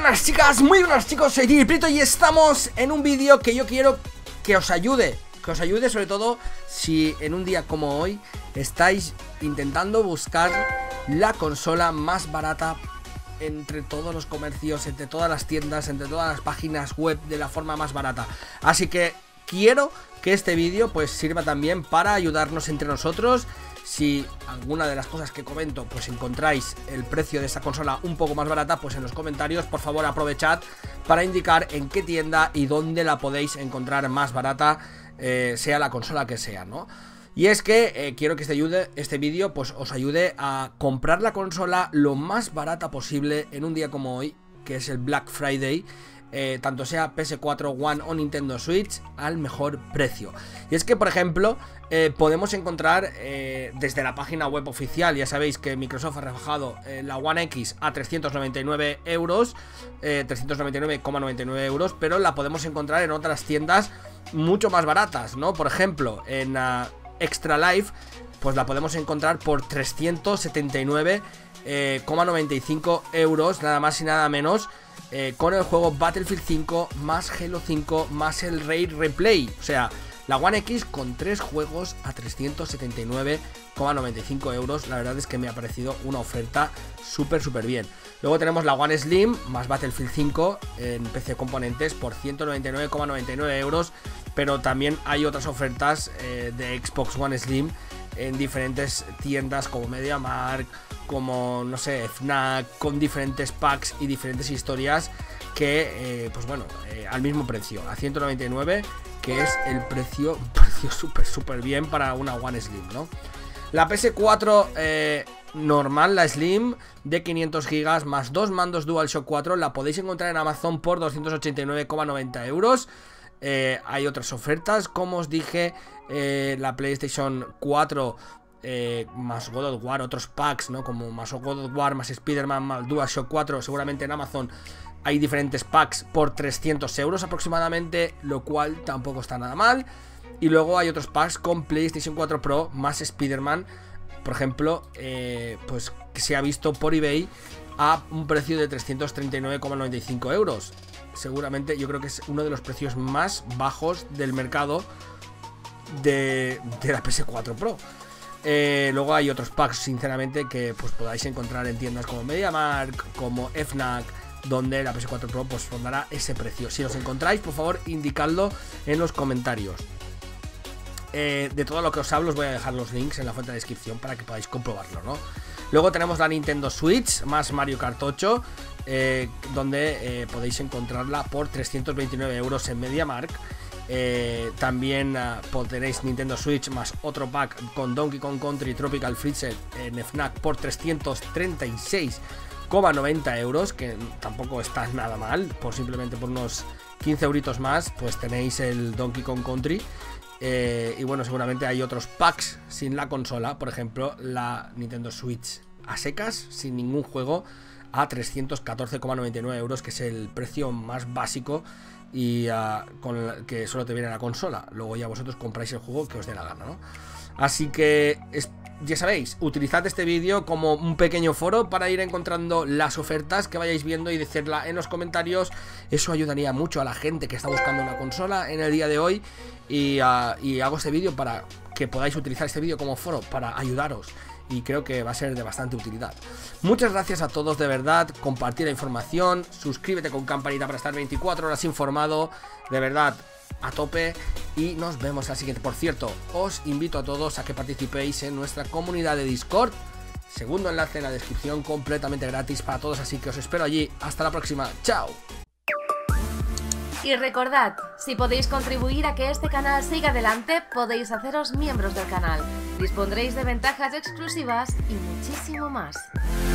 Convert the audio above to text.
buenas chicas, muy buenas chicos, soy Prieto y estamos en un vídeo que yo quiero que os ayude. Que os ayude sobre todo si en un día como hoy estáis intentando buscar la consola más barata entre todos los comercios, entre todas las tiendas, entre todas las páginas web de la forma más barata. Así que quiero que este vídeo pues sirva también para ayudarnos entre nosotros. Si alguna de las cosas que comento pues encontráis el precio de esta consola un poco más barata, pues en los comentarios por favor aprovechad para indicar en qué tienda y dónde la podéis encontrar más barata, sea la consola que sea, ¿no? Y es que quiero que este vídeo pues os ayude a comprar la consola lo más barata posible en un día como hoy, que es el Black Friday. Tanto sea PS4, One o Nintendo Switch, al mejor precio. Y es que, por ejemplo, podemos encontrar desde la página web oficial, ya sabéis que Microsoft ha rebajado la One X a 399 euros, 399,99 euros, pero la podemos encontrar en otras tiendas mucho más baratas, ¿no? Por ejemplo, en Extra Life, pues la podemos encontrar por 379,95 euros, nada más y nada menos. Con el juego Battlefield 5 más Halo 5 más el Raid Replay. O sea, la One X con 3 juegos a 379,95 euros. La verdad es que me ha parecido una oferta súper bien. Luego tenemos la One Slim más Battlefield 5 en PC Componentes por 199,99 euros. Pero también hay otras ofertas de Xbox One Slim en diferentes tiendas como MediaMarkt, como, no sé, Fnac, con diferentes packs y diferentes historias que, pues bueno, al mismo precio, a 199, que es el precio súper bien para una One Slim, ¿no? La PS4 normal, la Slim, de 500 GB más 2 mandos DualShock 4, la podéis encontrar en Amazon por 289,90 euros. Hay otras ofertas, como os dije, la PlayStation 4 más God of War, otros packs, ¿no? Como más God of War, más Spider-Man, más DualShock 4, seguramente en Amazon hay diferentes packs por 300 euros aproximadamente, lo cual tampoco está nada mal. Y luego hay otros packs con PlayStation 4 Pro más Spider-Man, por ejemplo, pues que se ha visto por eBay a un precio de 339,95 euros. Seguramente yo creo que es uno de los precios más bajos del mercado de la PS4 Pro. Luego hay otros packs, sinceramente, que pues podáis encontrar en tiendas como MediaMarkt, como Fnac, donde la PS4 Pro pues rondará ese precio. Si los encontráis, por favor, indicadlo en los comentarios. De todo lo que os hablo os voy a dejar los links en la fuente de descripción para que podáis comprobarlo, ¿no? Luego tenemos la Nintendo Switch más Mario Kart 8, donde podéis encontrarla por 329 euros en MediaMarkt. También tenéis Nintendo Switch más otro pack con Donkey Kong Country Tropical Freezer en Fnac por 333,90 euros, que tampoco está nada mal. Simplemente por unos 15 euritos más pues tenéis el Donkey Kong Country. Y bueno, seguramente hay otros packs sin la consola, por ejemplo la Nintendo Switch a secas, sin ningún juego, a 314,99 euros, que es el precio más básico y con el que solo te viene la consola. Luego ya vosotros compráis el juego que os dé la gana, ¿no? Así que ya sabéis, utilizad este vídeo como un pequeño foro para ir encontrando las ofertas que vayáis viendo y decirla en los comentarios. Eso ayudaría mucho a la gente que está buscando una consola en el día de hoy. Y hago este vídeo para que podáis utilizar este vídeo como foro para ayudaros. Y creo que va a ser de bastante utilidad. Muchas gracias a todos, de verdad. Compartir la información, suscríbete con campanita para estar 24 horas informado. De verdad, a tope. Y nos vemos al siguiente. Por cierto, os invito a todos a que participéis en nuestra comunidad de Discord. Segundo enlace en la descripción, completamente gratis para todos. Así que os espero allí. Hasta la próxima. Chao. Y recordad, si podéis contribuir a que este canal siga adelante, podéis haceros miembros del canal. Dispondréis de ventajas exclusivas y muchísimo más.